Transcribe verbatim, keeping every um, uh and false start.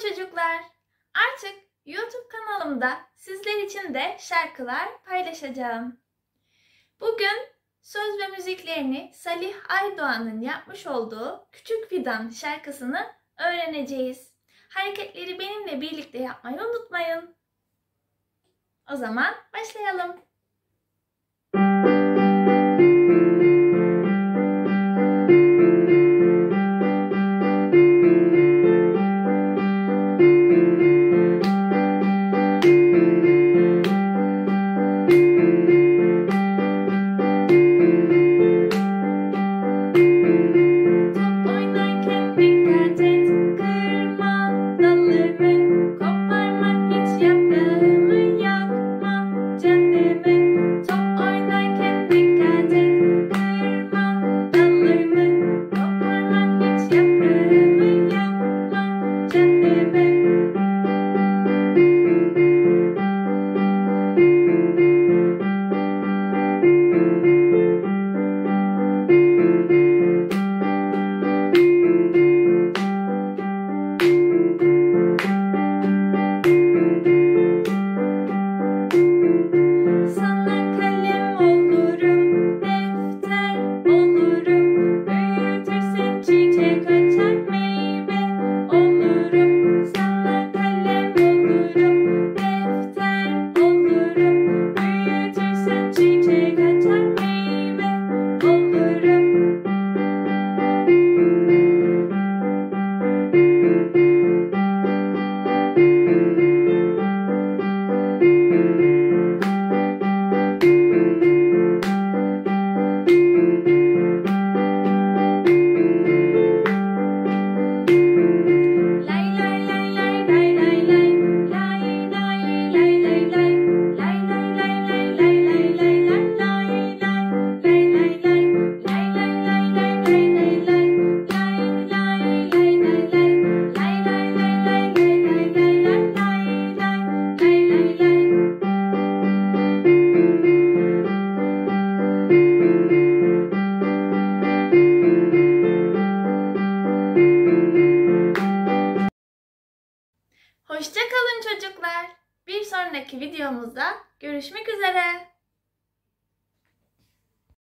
çocuklar. Artık YouTube kanalımda sizler için de şarkılar paylaşacağım. Bugün söz ve müziklerini Salih Aydoğan'ın yapmış olduğu Küçük Fidan şarkısını öğreneceğiz. Hareketleri benimle birlikte yapmayı unutmayın. O zaman başlayalım. Hoşça kalın çocuklar. Bir sonraki videomuzda görüşmek üzere.